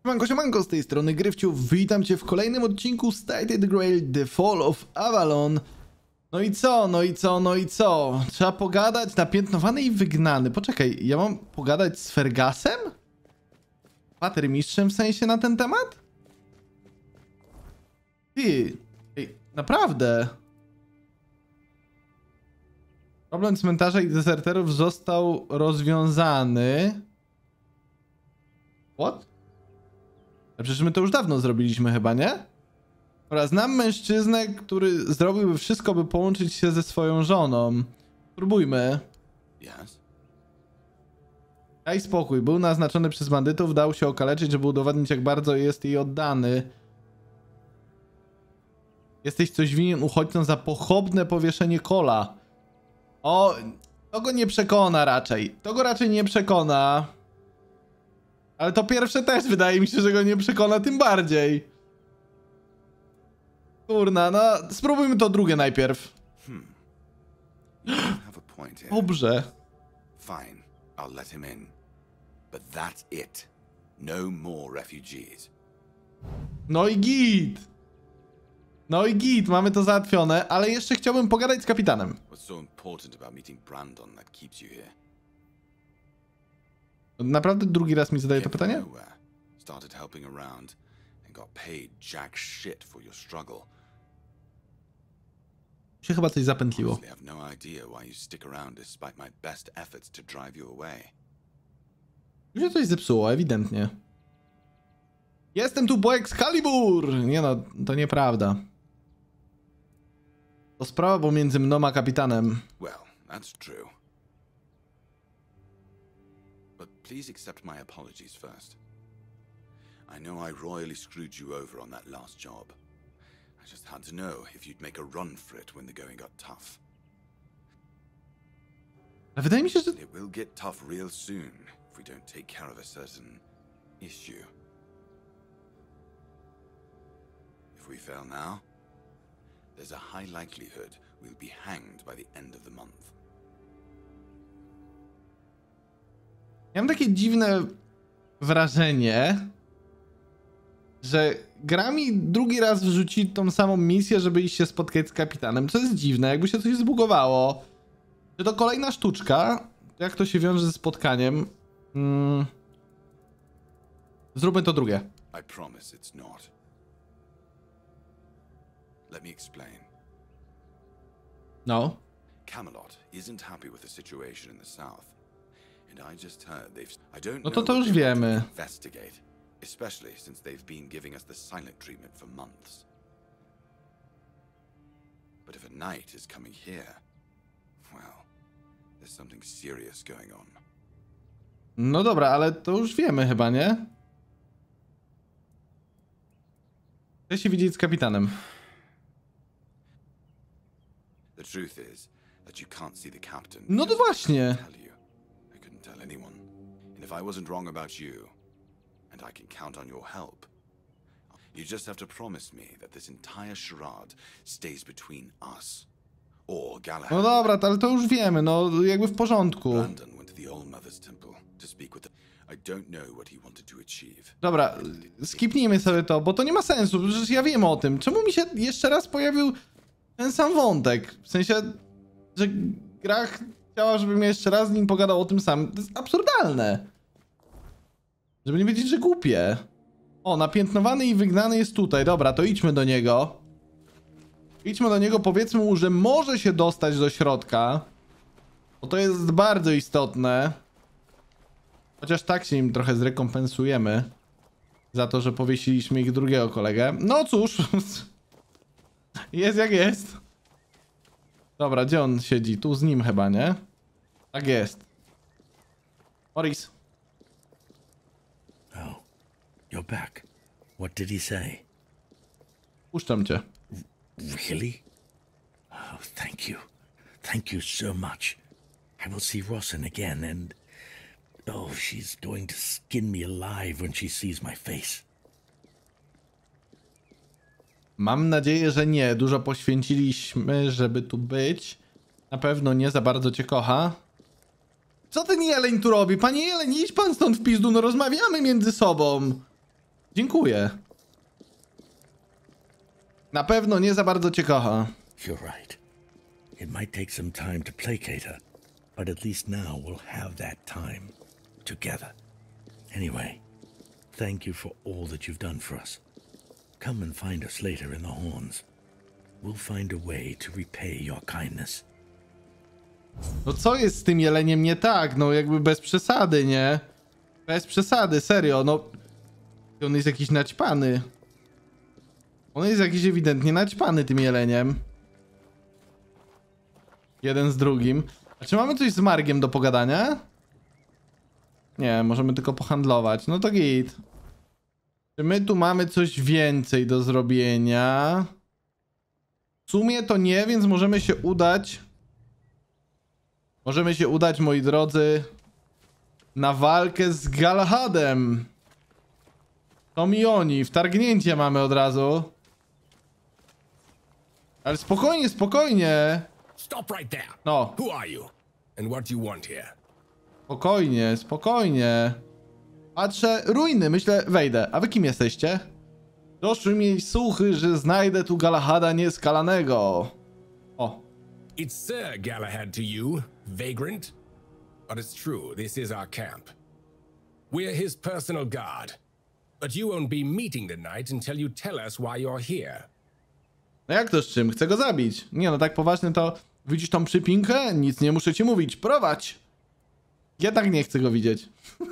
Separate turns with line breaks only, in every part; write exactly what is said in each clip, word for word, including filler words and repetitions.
Siemanko, siemanko, z tej strony Gryfciu, witam cię w kolejnym odcinku Stated Grail The Fall of Avalon. No i co, no i co, no i co? Trzeba pogadać, napiętnowany i wygnany. Poczekaj, ja mam pogadać z Fergasem? Patermistrzem w sensie na ten temat? Ty, ej, naprawdę? Problem cmentarza i dezerterów został rozwiązany. What? A przecież my to już dawno zrobiliśmy chyba, nie? Dobra, znam mężczyznę, który zrobiłby wszystko, by połączyć się ze swoją żoną. Spróbujmy.
Yes.
Daj spokój, był naznaczony przez bandytów, dał się okaleczyć, żeby udowodnić, jak bardzo jest jej oddany. Jesteś coś winien uchodźcom za pochopne powieszenie Cola. O, to go nie przekona raczej. To go raczej nie przekona. Ale to pierwsze też wydaje mi się, że go nie przekona tym bardziej. Kurna, no spróbujmy to drugie najpierw.
Hmm. You have a point here.
Dobrze.
Fine, I'll let him in. But that's it. No more refugees.
No i git. No i git, mamy to załatwione, ale jeszcze chciałbym pogadać z kapitanem.
What's so important about meeting Brandon that keeps you here?
Naprawdę drugi raz mi zadaje to
Came from
pytanie?
nowhere, started helping around and got paid jack shit for your struggle.
Się chyba coś zapętliło.
Honestly, I have no idea why you stick around despite my best efforts to drive you away.
Tu się coś zepsuło, ewidentnie. Jestem tu po Excalibur! Nie no, to nieprawda. To sprawa pomiędzy mną a kapitanem.
Well, that's true. But please accept my apologies first. I know I royally screwed you over on that last job. I just had to know if you'd make a run for it when the going got tough.
Ale wydaje mi się, że...
It will get tough real soon if we don't take care of a certain issue. If we fail now, there's a high likelihood we'll be hanged by the end of the month.
Ja mam takie dziwne wrażenie, że gra mi drugi raz wrzuci tą samą misję, żeby iść się spotkać z kapitanem. Co jest dziwne, jakby się coś zbugowało. Czy to kolejna sztuczka? Jak to się wiąże ze spotkaniem? Hmm. Zróbmy to drugie.
I promise it's not. Let me explain.
No.
Camelot isn't happy with the situation in the south. And I just heard they've I don't
No to
know
to
what
już
they want to
wiemy.
investigate, especially since they've been giving us the silent treatment for months. But if a knight is coming here, well, there's something serious going on.
No dobra, ale to już wiemy chyba, nie? Chcę się widzieć z kapitanem.
The truth is that you can't see the captain.
No to
because
właśnie.
I couldn't tell you. I couldn't tell anyone. And if I wasn't wrong about you, and I can count on your help, you just have to promise me that this entire charade stays between us. Or Galahad.
No dobra, ale to już wiemy, no jakby w porządku.
Brandon went to the Old Mother's Temple to speak with the... I don't know what he wanted to achieve.
Dobra, skipnijmy sobie to, bo to nie ma sensu, przecież ja wiem o tym. Czemu mi się jeszcze raz pojawił ten sam wątek? W sensie, że gra chciała, żebym jeszcze raz z nim pogadał o tym samym. To jest absurdalne. Żeby nie wiedzieć, że głupie. O, napiętnowany i wygnany jest tutaj. Dobra, to idźmy do niego. Idźmy do niego, powiedzmy mu, że może się dostać do środka. Bo to jest bardzo istotne. Chociaż tak się im trochę zrekompensujemy. Za to, że powiesiliśmy ich drugiego kolegę. No cóż. Jest jak jest. Dobra, gdzie on siedzi? Tu z nim chyba, nie? Tak jest. Morris.
Oh, you're back. What did he say?
Puszczam cię.
Really? Oh, thank you. Thank you so much. I will see Rosin again and... Oh, she's going to skin me alive when she sees my face.
Mam nadzieję, że nie. Dużo poświęciliśmy, żeby tu być. Na pewno nie za bardzo cię kocha. Co ten jeleń tu robi? Panie jeleń, idź pan stąd w pizdu, no rozmawiamy między sobą. Dziękuję. Na pewno nie za bardzo cię kocha.
You're right. It might take some time to placate her, but at least now we'll have that time together. Anyway, thank you for all that you've done for us. Come and find us later in the Horns. We'll find a way to repay your kindness.
No co jest z tym jeleniem nie tak? No jakby bez przesady, nie? Bez przesady, serio, no... On jest jakiś naćpany. On jest jakiś ewidentnie naćpany tym jeleniem. Jeden z drugim. A czy mamy coś z Margiem do pogadania? Nie, możemy tylko pohandlować. No to git. Czy my tu mamy coś więcej do zrobienia? W sumie to nie, więc możemy się udać... Możemy się udać, moi drodzy, na walkę z Galahadem. To mi oni. Wtargnięcie mamy od razu. Ale spokojnie, spokojnie.
Stop right there.
No.
Who are you? And what do you want here?
Spokojnie, spokojnie. Patrzę, ruiny, myślę, wejdę. A wy kim jesteście? Doszły mi słuchy, że znajdę tu Galahada nieskalanego. O.
It's Sir Galahad to you, vagrant. But it's true, this is our camp. We're his personal guard. But you won't be meeting tonight until you tell us why you're here.
No jak to z czym? Chcę go zabić. Nie no, tak poważnie to... Widzisz tą przypinkę? Nic nie muszę ci mówić. Prowadź! Ja tak nie chcę go widzieć.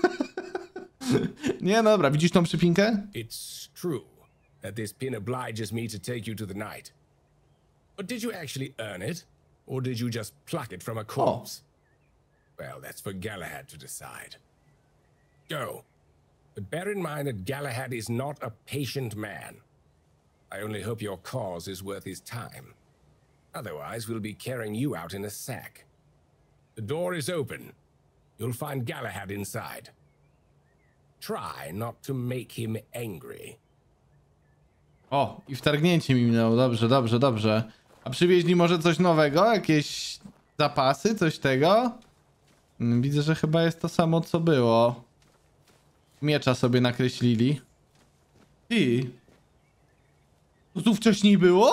Nie, no dobra, widzisz tą przypinkę?
It's true that this pin obliges me to take you to the night. But did you actually earn it? Or did you just pluck it from a corpse? Well, that's for Galahad to decide. Go. But bear in mind that Galahad is not a patient man. I only hope your cause is worth his time. Otherwise, we'll be carrying you out in a sack. The door is open. You'll find Galahad inside. Try not to make him angry.
O, i wtargnięcie mi minęło. Dobrze, dobrze, dobrze. A przywieźli może coś nowego? Jakieś zapasy? Coś tego? Widzę, że chyba jest to samo, co było. Miecza sobie nakreślili. I to tu wcześniej było?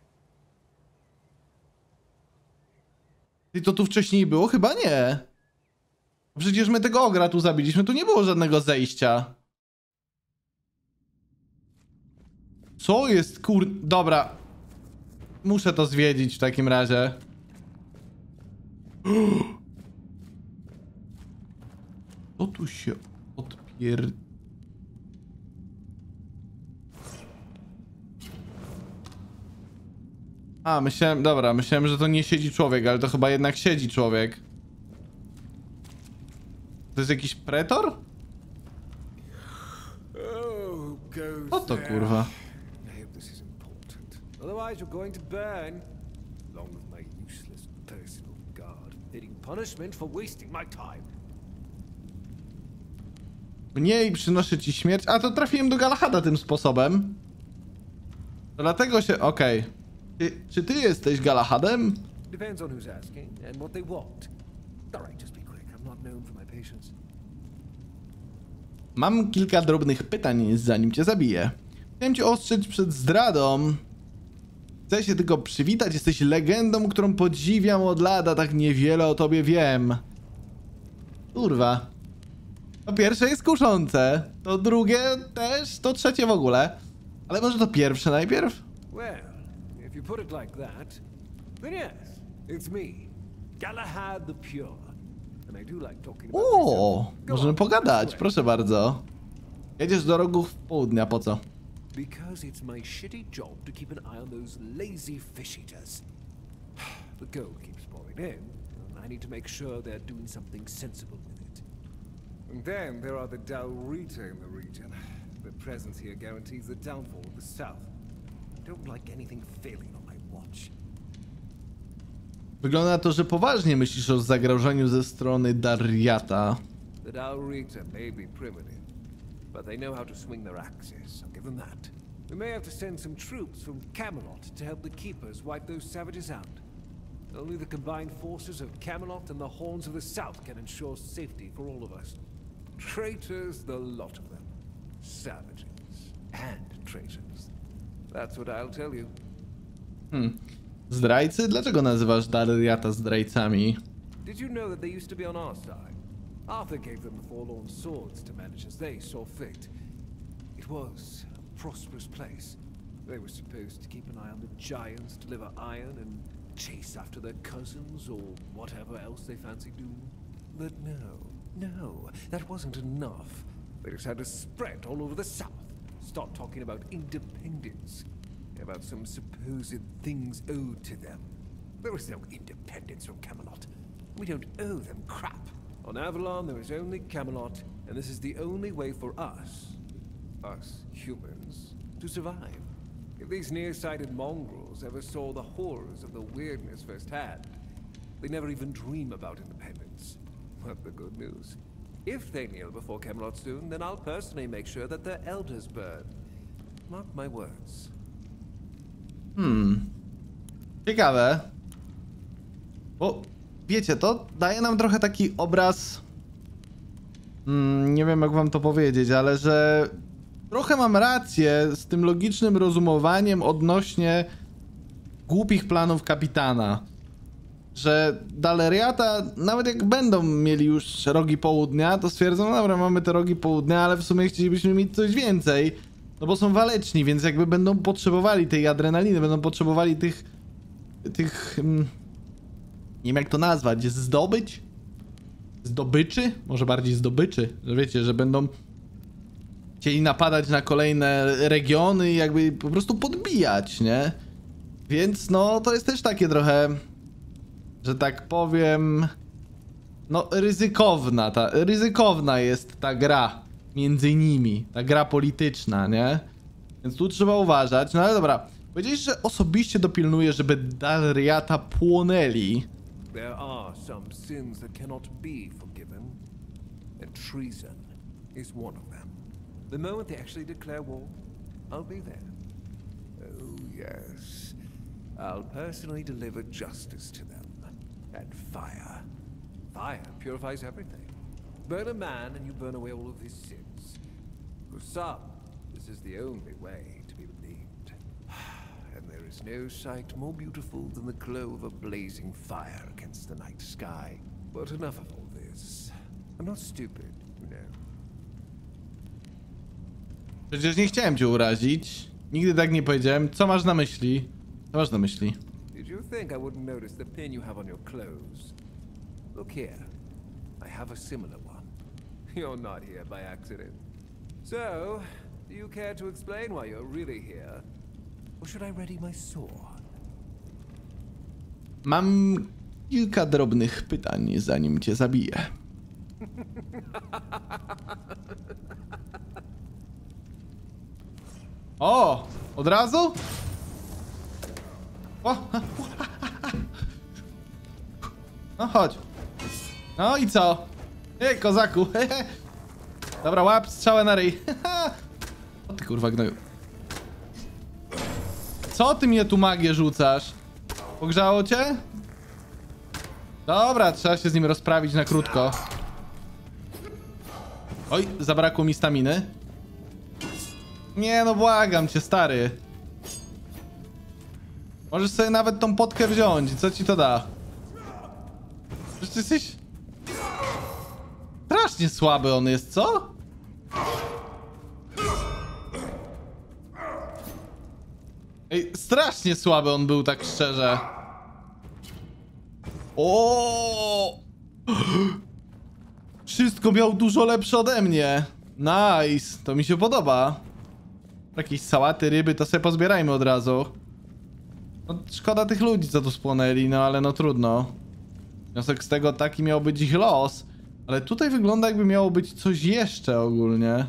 I to tu wcześniej było? Chyba nie. Przecież my tego ogra tu zabiliśmy. Tu nie było żadnego zejścia. Co jest kur... Dobra. Muszę to zwiedzić w takim razie. Co tu się odpier... A, myślałem... Dobra, myślałem, że to nie siedzi człowiek, ale to chyba jednak siedzi człowiek. To jest jakiś pretor? Co to kurwa?
Otherwise, you're going to burn, along with my useless personal guard, needing punishment for wasting my time.
Mniej przynoszę ci śmierć. A to trafiłem do Galahada tym sposobem. To dlatego się... Okej. Okay. Ty, czy ty jesteś Galahadem?
Depends on who's asking and what they want. Alright, just be quick. I'm not known for my patience.
Mam kilka drobnych pytań, zanim cię zabiję. Chciałem cię ostrzec przed zdradą. Chcę się tylko przywitać. Jesteś legendą, którą podziwiam od lat, a tak niewiele o tobie wiem. Kurwa. To pierwsze jest kuszące. To drugie też. To trzecie w ogóle. Ale może to pierwsze najpierw?
Well, if you put it like that, then yes, it's me, Galahad the Pure. And I do like talking about
O,
myself. Go
możemy
on,
pogadać,
go
proszę bardzo. Jedziesz do rogów południa, po co?
Because it's my shitty job to keep an eye on those lazy fish eaters. The gold keeps pouring in, and I need to make sure they're doing something sensible with it.
And then there are the Dalrita in the region. Their presence here guarantees the downfall of the south.
I don't like anything failing on my watch.
Wygląda na to, że poważnie myślisz o zagrożeniu ze strony Dariata.
The Dalrita may be primitive, but they know how to swing their axes, I'll give them that. We may have to send some troops from Camelot to help the Keepers wipe those savages out. Only the combined forces of Camelot and the Horns of the South can ensure safety for all of us. Traitors, the lot of them. Savages. and traitors. That's what I'll tell you.
Hmm. Zdrajcy? Dlaczego nazywasz Dalriata zdrajcami?
Did you know that they used to be on our side? Arthur gave them the forlorn swords to manage as they saw fit. It was a prosperous place. They were supposed to keep an eye on the giants, deliver iron, and chase after their cousins, or whatever else they fancied doing. But no, no, that wasn't enough. They just had to spread all over the south. Start talking about independence. About some supposed things owed to them. There is no independence from Camelot. We don't owe them crap. On Avalon, there is only Camelot, and this is the only way for us, us humans, to survive. If these nearsighted mongrels ever saw the horrors of the weirdness firsthand, they never even dream about independence. But the good news, if they kneel before Camelot soon, then I'll personally make sure that their elders burn. Mark my words.
Hmm. Ciekawe. Bo wiecie, to daje nam trochę taki obraz. Hmm, nie wiem jak wam to powiedzieć, ale że trochę mam rację z tym logicznym rozumowaniem odnośnie głupich planów kapitana. Że Dalriata, nawet jak będą mieli już rogi południa, to stwierdzą, no dobra, mamy te rogi południa, ale w sumie chcielibyśmy mieć coś więcej. No bo są waleczni, więc jakby będą potrzebowali tej adrenaliny, będą potrzebowali tych... tych... Hmm, nie wiem jak to nazwać, zdobyć? Zdobyczy? Może bardziej zdobyczy, że wiecie, że będą chcieli napadać na kolejne regiony i jakby po prostu podbijać, nie? Więc no to jest też takie trochę, że tak powiem, no ryzykowna, ta, ryzykowna jest ta gra między nimi, ta gra polityczna, nie? Więc tu trzeba uważać, no ale dobra, powiedziałeś, że osobiście dopilnuje, żeby Dalriata płonęli.
There are some sins that cannot be forgiven, and treason is one of them. The moment they actually declare war, I'll be there. Oh yes, I'll personally deliver justice to them. And fire. Fire purifies everything. Burn a man and you burn away all of his sins. For some, this is the only way to be redeemed. And there is no sight more beautiful than the glow of a blazing fire against the night sky. But enough of all this. I'm not stupid, you know.
Przecież nie chciałem cię urazić. Nigdy tak nie powiedziałem. Co masz na myśli? Co masz na myśli?
Did you think I wouldn't notice the pin you have on your clothes? Look here. I have a similar one. You're not here by accident. So, do you care to explain why you're really here? Or should I ready my sword?
Mam kilka drobnych pytań, zanim cię zabiję. O! Od razu? O! No chodź. No i co? Ej, kozaku. Dobra, łap strzałę na ryj. O ty kurwa gnoju. Co ty mnie tu magię rzucasz? Pogrzało cię? Dobra, trzeba się z nim rozprawić na krótko. Oj, zabrakło mi staminy. Nie no, błagam cię, stary. Możesz sobie nawet tą potkę wziąć. Co ci to da? Przecież ty jesteś... Strasznie słaby on jest, co? Ej, strasznie słaby on był, tak szczerze. O! Wszystko miał dużo lepsze ode mnie. Nice, to mi się podoba. Jakieś sałaty, ryby, to sobie pozbierajmy od razu. No, szkoda tych ludzi, co tu spłonęli, no ale no trudno. Wniosek z tego taki miał być ich los. Ale tutaj wygląda, jakby miało być coś jeszcze ogólnie.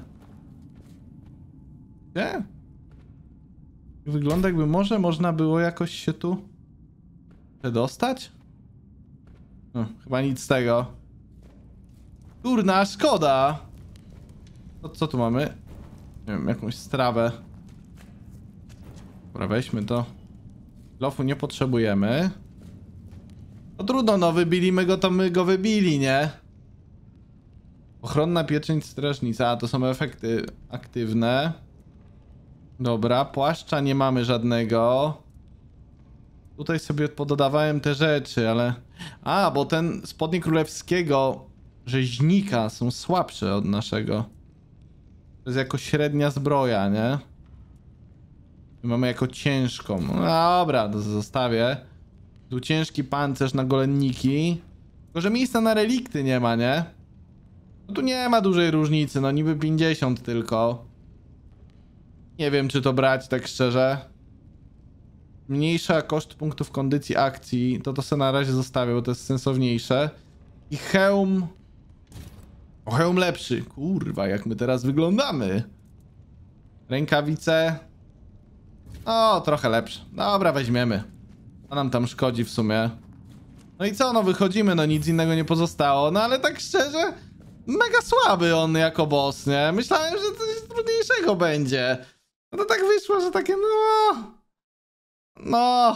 Nie? Wygląda, jakby może można było jakoś się tu przedostać? No, chyba nic z tego. Kurna, szkoda! To co tu mamy? Nie wiem, jakąś strawę. Dobra, weźmy to. Lofu nie potrzebujemy. No trudno, no wybili my go, to my go wybili, nie? Ochronna pieczęć strażnica, a to są efekty aktywne. Dobra, płaszcza nie mamy żadnego. Tutaj sobie pododawałem te rzeczy, ale... A, bo ten spodnie królewskiego rzeźnika są słabsze od naszego. To jest jako średnia zbroja, nie? My mamy jako ciężką. No dobra, to zostawię. Tu ciężki pancerz na golenniki. Tylko, że miejsca na relikty nie ma, nie? No tu nie ma dużej różnicy, no niby pięćdziesiąt tylko. Nie wiem, czy to brać, tak szczerze. Mniejsza koszt punktów kondycji akcji, to to sobie na razie zostawię, bo to jest sensowniejsze. I hełm... O, hełm lepszy. Kurwa, jak my teraz wyglądamy. Rękawice... O, trochę lepsze. Dobra, weźmiemy. A nam tam szkodzi w sumie. No i co, no wychodzimy, no nic innego nie pozostało. No ale tak szczerze, mega słaby on jako boss, nie? Myślałem, że coś trudniejszego będzie. No to tak wyszło, że takie no... No...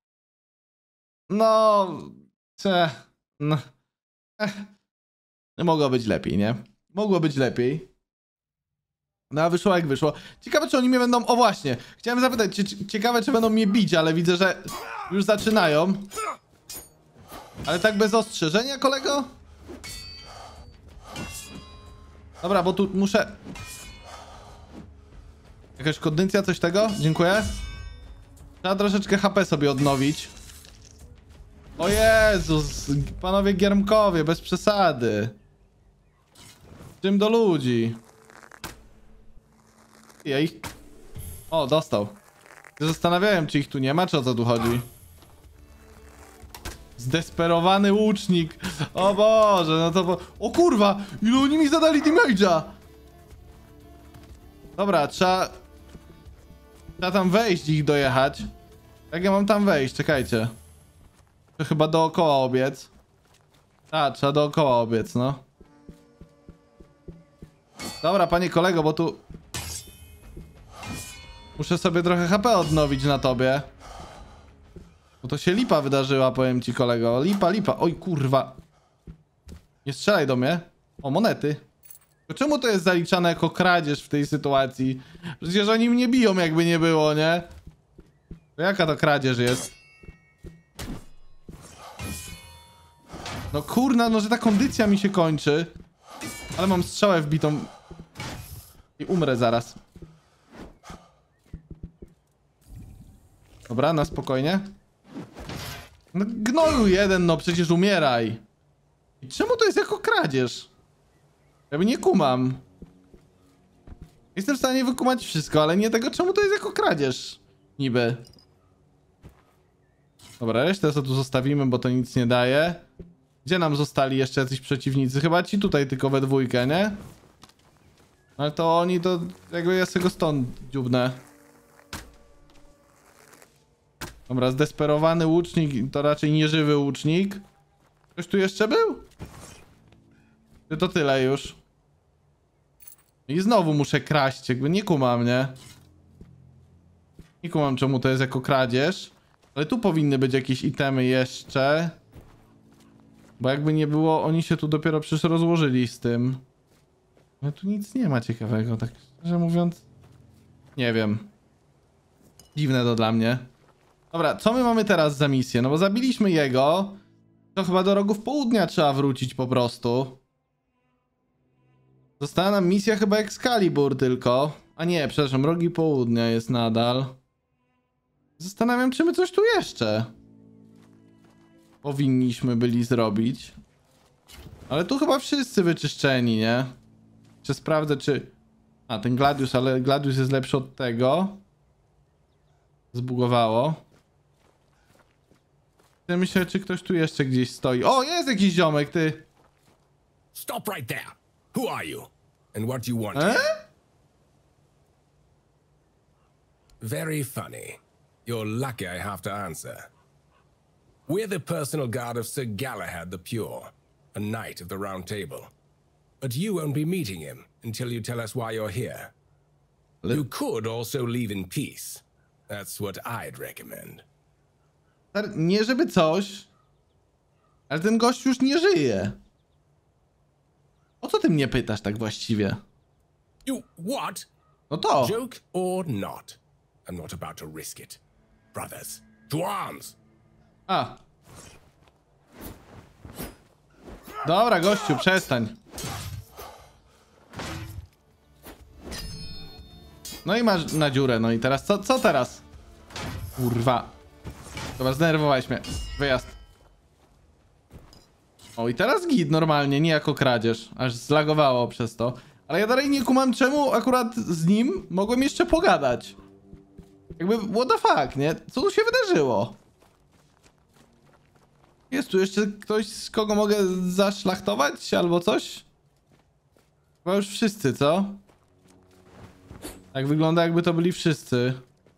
No... Cze... No... Ech. Mogło być lepiej, nie? Mogło być lepiej. No a wyszło jak wyszło. Ciekawe, czy oni mnie będą... O właśnie, chciałem zapytać, czy, ciekawe, czy będą mnie bić, ale widzę, że już zaczynają. Ale tak bez ostrzeżenia, kolego? Dobra, bo tu muszę... Jakaś kondycja, coś tego? Dziękuję. Trzeba troszeczkę H P sobie odnowić. O Jezus, panowie giermkowie, bez przesady. Czym do ludzi? Ja ich... O, dostał. Zastanawiałem, czy ich tu nie ma, czy o co tu chodzi. Zdesperowany łucznik. O Boże, no to... Bo... O kurwa, ile oni mi zadali damage'a. Dobra, trzeba... Trzeba tam wejść i ich dojechać. Jak ja mam tam wejść? Czekajcie. To chyba dookoła obiec. A, trzeba dookoła obiec, no. Dobra, panie kolego, bo tu... Muszę sobie trochę H P odnowić na tobie. Bo to się lipa wydarzyła, powiem ci, kolego. Lipa, lipa. Oj, kurwa. Nie strzelaj do mnie. O, monety. To czemu to jest zaliczane jako kradzież w tej sytuacji? Przecież oni mnie biją, jakby nie było, nie? To jaka to kradzież jest? No kurna, no że ta kondycja mi się kończy. Ale mam strzałę wbitą. I umrę zaraz. Dobra, na spokojnie. No gnoju jeden, no przecież umieraj. I czemu to jest jako kradzież? Ja nie kumam. Jestem w stanie wykumać wszystko, ale nie tego, czemu to jest jako kradzież. Niby. Dobra, resztę co tu zostawimy, bo to nic nie daje. Gdzie nam zostali jeszcze jacyś przeciwnicy? Chyba ci tutaj tylko we dwójkę, nie? Ale to oni to... Jakby ja sobie go stąd dziubnę. Dobra, zdesperowany łucznik to raczej nieżywy łucznik. Ktoś tu jeszcze był? Czy to tyle już? I znowu muszę kraść, jakby nie kumam, nie? Nie kumam, czemu to jest jako kradzież. Ale tu powinny być jakieś itemy jeszcze. Bo jakby nie było, oni się tu dopiero przecież rozłożyli z tym. No tu nic nie ma ciekawego, tak szczerze mówiąc. Nie wiem. Dziwne to dla mnie. Dobra, co my mamy teraz za misję? No bo zabiliśmy jego. To chyba do rogów południa trzeba wrócić po prostu. Została nam misja chyba Excalibur tylko. A nie, przepraszam, rogi południa jest nadal. Zastanawiam, czy my coś tu jeszcze powinniśmy byli zrobić. Ale tu chyba wszyscy wyczyszczeni, nie? Czy sprawdzę, czy... A, ten Gladius, ale Gladius jest lepszy od tego. Zbugowało. Ja myślę, czy ktoś tu jeszcze gdzieś stoi. O, jest jakiś ziomek, ty!
Stop right there. Who are you? And what do you want?
E?
Very funny. You're lucky I have to answer. We're the personal guard of Sir Galahad the Pure, a knight of the Round Table. But you won't be meeting him until you tell us why you're here. You could also leave in peace. That's what I'd recommend.
Nie żeby coś, ale ten gość już nie żyje. O co ty mnie pytasz tak właściwie?
You what?
No to.
Joke or not, I'm not about to risk it. Brothers, to arms!
A. Dobra, gościu, przestań. No i masz na dziurę, no i teraz co, co teraz? Kurwa. Dobra, zdenerwowałeś mnie. Wyjazd. O, i teraz git normalnie, nie jako kradzież. Aż zlagowało przez to. Ale ja dalej nie kumam, czemu akurat z nim mogłem jeszcze pogadać. Jakby, what the fuck, nie? Co tu się wydarzyło? Jest tu jeszcze ktoś, z kogo mogę zaszlachtować albo coś? Chyba już wszyscy, co? Tak wygląda, jakby to byli wszyscy.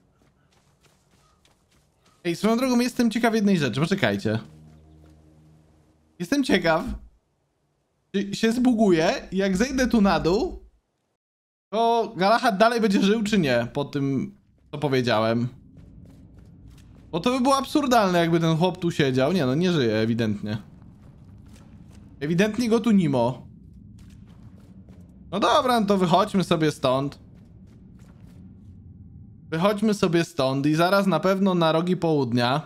Ej, swoją drogą jestem ciekaw jednej rzeczy, poczekajcie. Jestem ciekaw, czy się zbuguje i jak zejdę tu na dół, to Galahad dalej będzie żył, czy nie? Po tym, co powiedziałem. Bo to by było absurdalne, jakby ten chłop tu siedział. Nie no, nie żyje, ewidentnie. Ewidentnie go tu nimo. No dobra, no to wychodźmy sobie stąd. Wychodźmy sobie stąd i zaraz na pewno na rogi południa.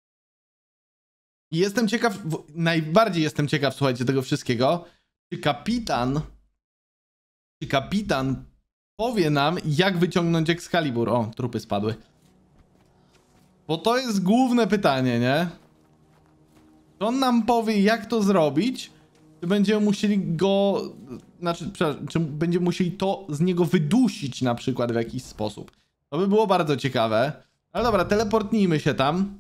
I jestem ciekaw, najbardziej jestem ciekaw, słuchajcie, tego wszystkiego. Czy kapitan, czy kapitan powie nam, jak wyciągnąć Excalibur? O, trupy spadły. Bo to jest główne pytanie, nie? Czy on nam powie, jak to zrobić? Czy będziemy musieli go... Znaczy, czy będziemy musieli to z niego wydusić na przykład w jakiś sposób? To by było bardzo ciekawe. Ale dobra, teleportnijmy się tam.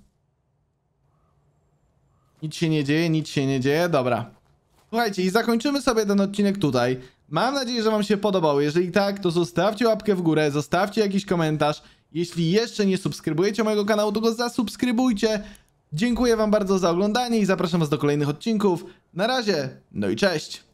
Nic się nie dzieje, nic się nie dzieje. Dobra. Słuchajcie, i zakończymy sobie ten odcinek tutaj. Mam nadzieję, że wam się podobało. Jeżeli tak, to zostawcie łapkę w górę, zostawcie jakiś komentarz. Jeśli jeszcze nie subskrybujecie mojego kanału, to go zasubskrybujcie. Dziękuję wam bardzo za oglądanie i zapraszam was do kolejnych odcinków. Na razie, no i cześć!